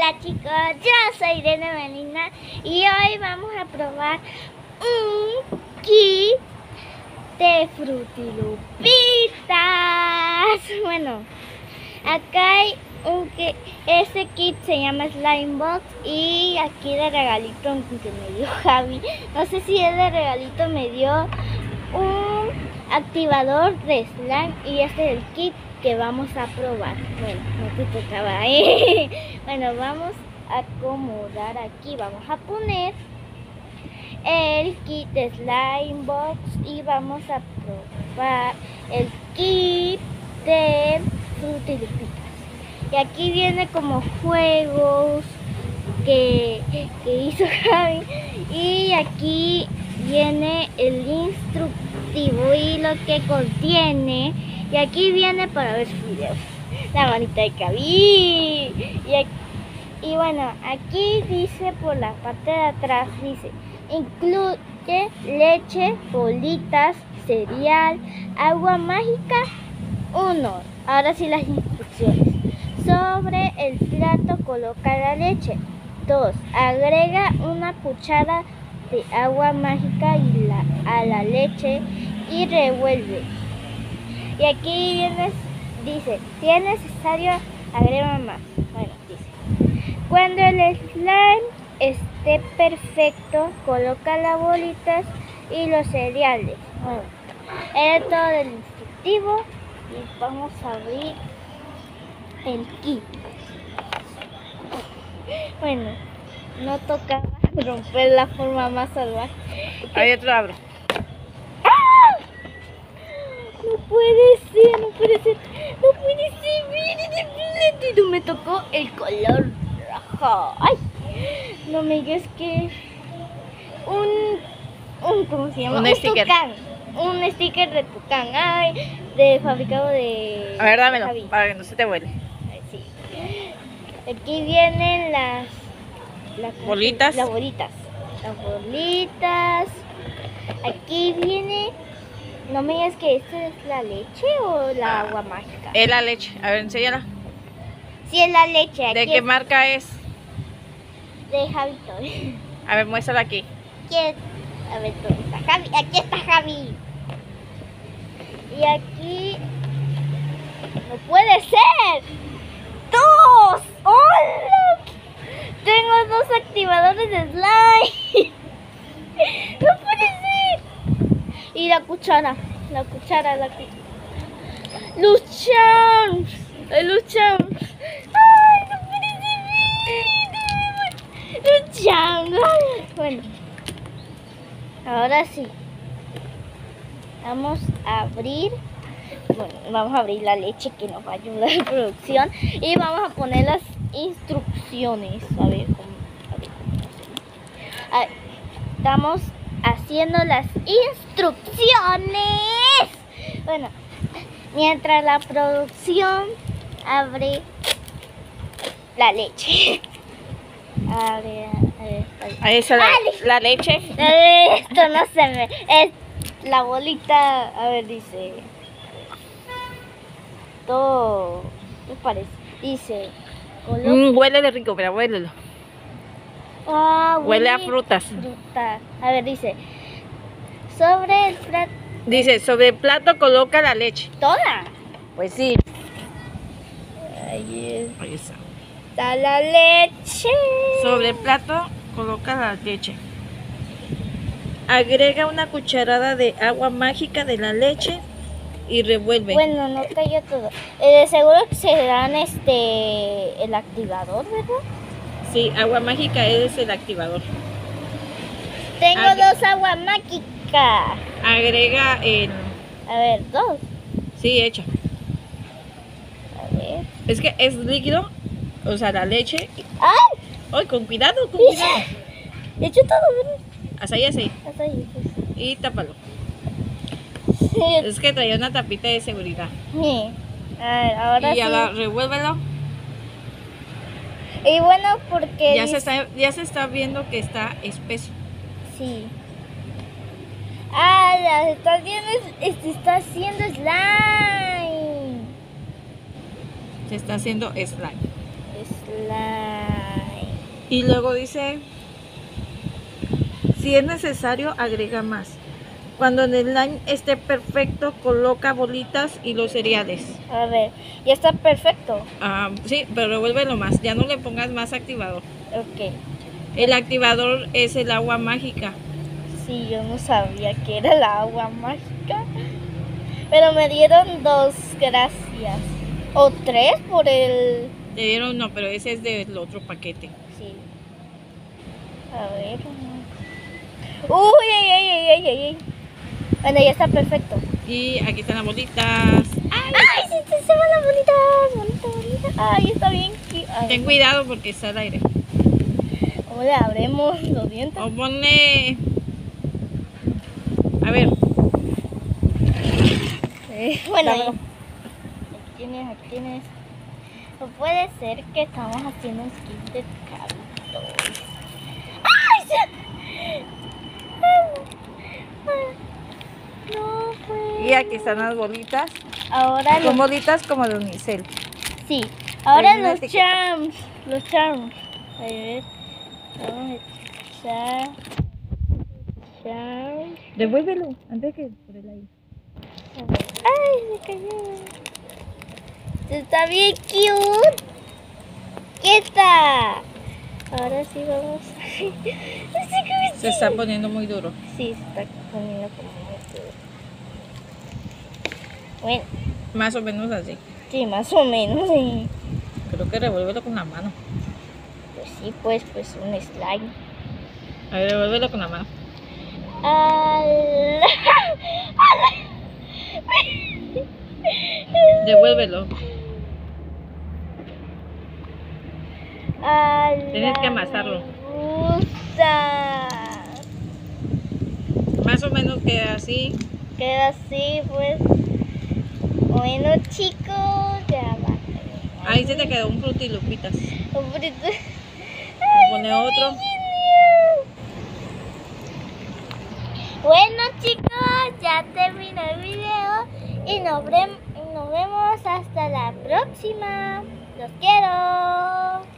Hola chicos, yo soy Irene Melina y hoy vamos a probar un kit de Fruity Lupitas. Bueno, acá hay un kit, ese kit se llama Slime Box y aquí de regalito que me dio Javi, no sé si es de regalito, me dio un activador de slime y este es el kit que vamos a probar. Bueno, no te tocaba ahí. Bueno, vamos a acomodar aquí. Vamos a poner el kit de Slime Box y vamos a probar el kit de Fruity Lupitas. Y aquí viene como juegos que hizo Javi. Y aquí viene el instructivo y lo que contiene. Y aquí viene para ver videos. La manita de Javi. Y bueno, aquí dice por la parte de atrás, dice, incluye leche, bolitas, cereal, agua mágica, 1. Ahora sí las instrucciones. Sobre el plato coloca la leche. 2. Agrega una cuchara de agua mágica a la leche y revuelve. Y aquí dice, si es necesario, agrega más. Bueno, dice, cuando el slime esté perfecto, coloca las bolitas y los cereales. Bueno, es todo el instructivo y vamos a abrir el kit. Bueno, no toca romper la forma más salvaje. Ahí otro abro. No puede ser, no puede ser, no puede ser, miren, no me tocó el color rojo. Ay, no me digas que ¿cómo se llama? Un sticker. Tucán, un sticker de tucán, ay, de fabricado de... A ver, dámelo, Javi. para que no se te huele. Ay, sí. Aquí vienen las Bolitas. Las bolitas. Aquí viene... No me digas que esta es la leche o la agua mágica. Es la leche. A ver, enséñala. Sí, es la leche. Aquí ¿De qué marca es? De Javito. A ver, muéstrala aquí. A ver, ¿dónde está Javi? Aquí está Javi. Y aquí... ¡No puede ser! ¡2! ¡Hola! Tengo 2 activadores de slime. ¡No puede ser! Y la cuchara. ¡Luchamos! ¡Ay, no puede ser! ¡Luchamos! Bueno, ahora sí. Vamos a abrir. Bueno, vamos a abrir la leche que nos va a ayudar en producción. Y vamos a poner las instrucciones. A ver cómo hacemos. Estamos haciendo las instrucciones. Bueno, mientras la producción abre la leche. A ver. Ahí está la leche. Esto no se me... Es la bolita. A ver, dice... Todo... ¿Qué parece? Dice... Huele de rico, mira, huélelo. Huele a frutas. A ver, dice... Sobre el plato... Dice, sobre el plato coloca la leche. ¿Toda? Pues sí. Ahí Ahí está. está la leche. Sobre el plato coloca la leche. Agrega una cucharada de agua mágica de la leche y revuelve. Bueno, no cayó todo. Seguro que se dan el activador, ¿verdad? Sí, agua mágica es el activador. Tengo 2 agua mágica. Agrega el... A ver, 2. Sí, hecha. A ver. Es que es líquido, o sea, la leche. ¡Ay! ¡Ay, con cuidado, con cuidado! He hecho todo, ¿verdad? Hasta ahí, así. Hasta ahí, pues. Y tápalo. Sí. Es que traía una tapita de seguridad. Sí. A ver, ahora Y sí. ahora revuélvelo. Y bueno, porque... Ya se está viendo que está espeso. Sí. Ah, ya está haciendo slime. Se está haciendo slime. Slime. Y luego dice, si es necesario, agrega más. Cuando el slime esté perfecto, coloca bolitas y los cereales. A ver, ya está perfecto. Sí, pero revuélvelo más. Ya no le pongas más activador. Ok. El activador es el agua mágica. Sí, yo no sabía que era el agua mágica. Pero me dieron 2, gracias. O 3 por el... Te dieron, no, pero ese es del otro paquete. Sí. A ver. Uy, ay, ay, ay, ay, ay. Bueno, ya está perfecto. Y aquí están las bolitas. ¡Ay! Se van las bolitas. Bolitas. Ay, está bien. Ay, Ten cuidado porque está al aire. ¿cómo le abremos los dientes? O ponle... A ver. Bueno, Dámelo. aquí tienes. No puede ser que estamos haciendo un skit de cartón. ¡Ay! No, pues. Y aquí están las bolitas. Ahora Son bolitas como de unicel. sí. Ahora Hay una los etiqueta. charms. Los charms. A ver. Vamos a echar. Charms. Devuélvelo antes que por el aire. ¡Ay! Me cayó. Está bien cute. ¿Qué está? Ahora sí vamos. Se está poniendo muy duro. Sí, se está poniendo como muy duro. Bueno, Más o menos así. sí, más o menos. Sí. Creo que revuélvelo con la mano. Pues sí, pues un slime. A ver, revuélvelo con la mano. Al... Devuélvelo. Tienes que Ala, amasarlo. me gusta. Más o menos queda así. Queda así, pues. Bueno, chicos, ya va. Ahí se te quedó un frutilupitas. Ay, Pone otro. bueno, chicos, ya terminó el video y nos vemos hasta la próxima. Los quiero.